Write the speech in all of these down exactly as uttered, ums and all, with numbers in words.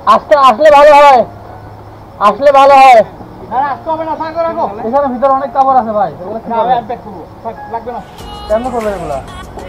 আসতে আসলে ভালো হয়, আসলে ভালো হয়। না আসতে হবে না, থাকো রাখো। এখানে ভিতরে অনেক কাপড় আছে ভাই, এগুলো কি আমি ব্যাগ করবো, লাগবে না। কেমন করবেন এগুলা?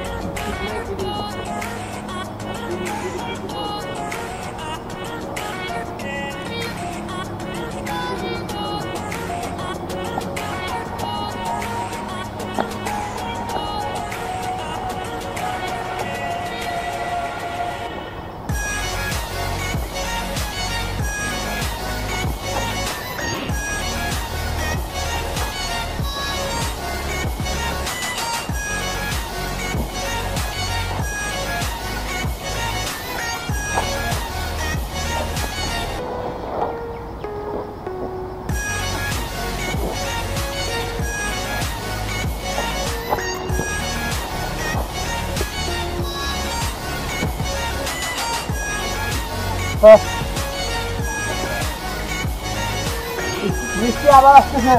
বৃষ্টি আবার আসতেছে।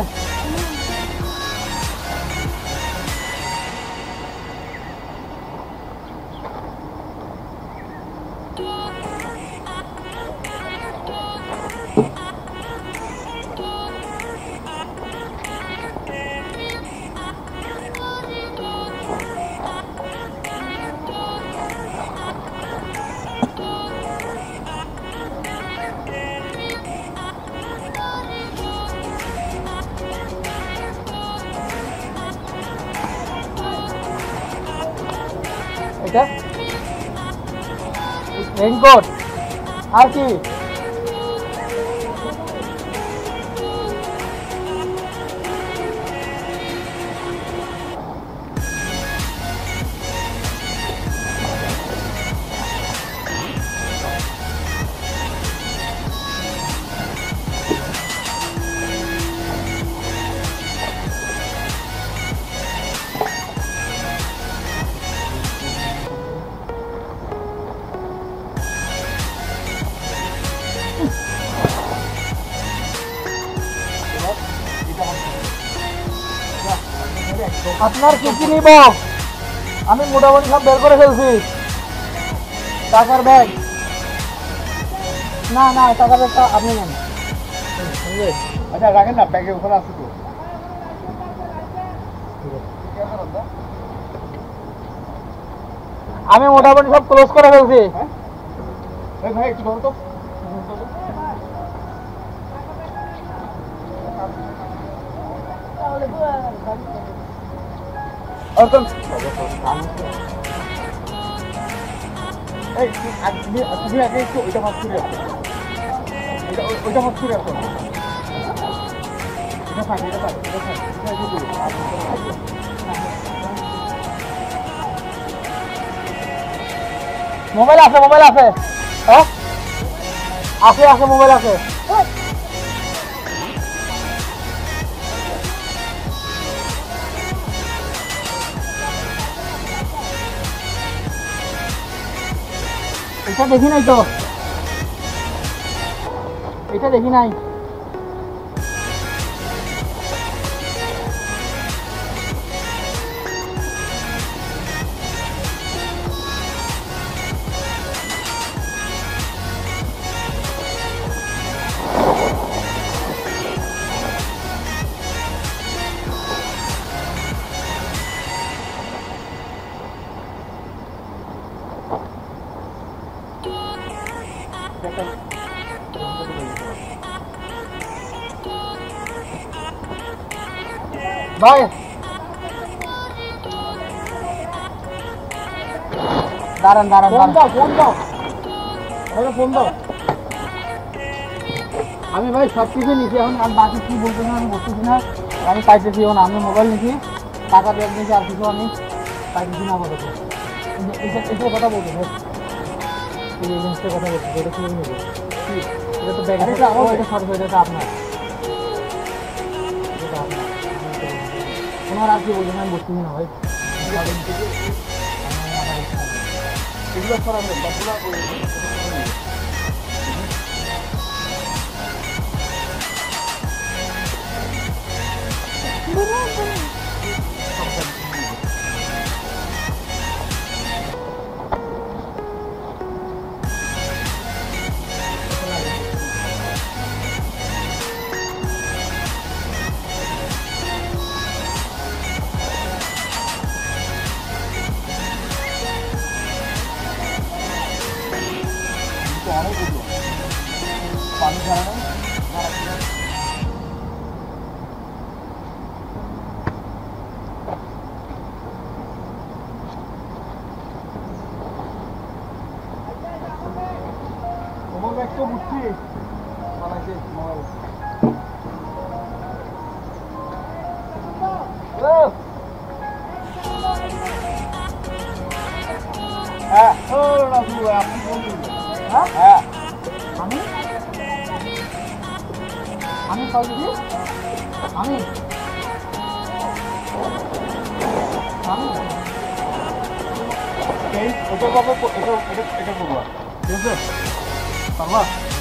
এটা রেইনকোট আর কি? আপনার কি কি নিব? আমি মোটামুটি সব বের করে ফেলছি। টাকার ব্যাগ না, না টাকার ব্যাগটা আপনি নেন। আচ্ছা রাখেন না, ব্যাগে ওখানে আছে তো। আমি মোটামুটি সব ক্লোজ করে ফেলছি। হ্যাঁ ভাই একটু ধরো তো। এই তুমি তুমি আগে একটু ওইটা ভাগ করে রাখো, ওইটা ওইটা ভাগ করে রাখো। এটা থাক, এটা থাক, এটা থাক, মোবাইল আছে, মোবাইল আছে, হ্যাঁ আছে আছে মোবাইল আছে। এটা দেখি নাই তো, এটা দেখি নাই। ভাই দাঁড়ান দাঁড়ান ফোন দাও, ফোন দাও, ফোন দাও। আমি ভাই সব কিছু নিচ্ছি, এখন আর বাকি কি বলতেছি আমি বলতেছি না, আমি পাইতেছি। এখন আমি মোবাইল নিচ্ছি, টাকা ব্যাগ নিচ্ছি, আর কিছু আমি পাইতেছি না বলতে। এসব কথা বলতে এই জিনিসটার কথা বলছি, এটা কি নেবে? এটা তো ব্যাগ, এটা সর্ব এটা আপনার, এটা আপনার। ওনার আর কি বলছেন আমি বলতেছি না ভাই। এগুলো সরাবেন বাকিরা। আরো বুঝলো পানি ছাড়া মোবাইল একটু বুঝছি বানাইছে মোবাইল হ্যাঁ ও রাজু আপনি বলুন হ্যাঁ হ্যাঁ আমি আমি কাউকে দিই আমি আমি এই ওটা বাবা এটা এটা এটা করবা ঠিক আছে পারবা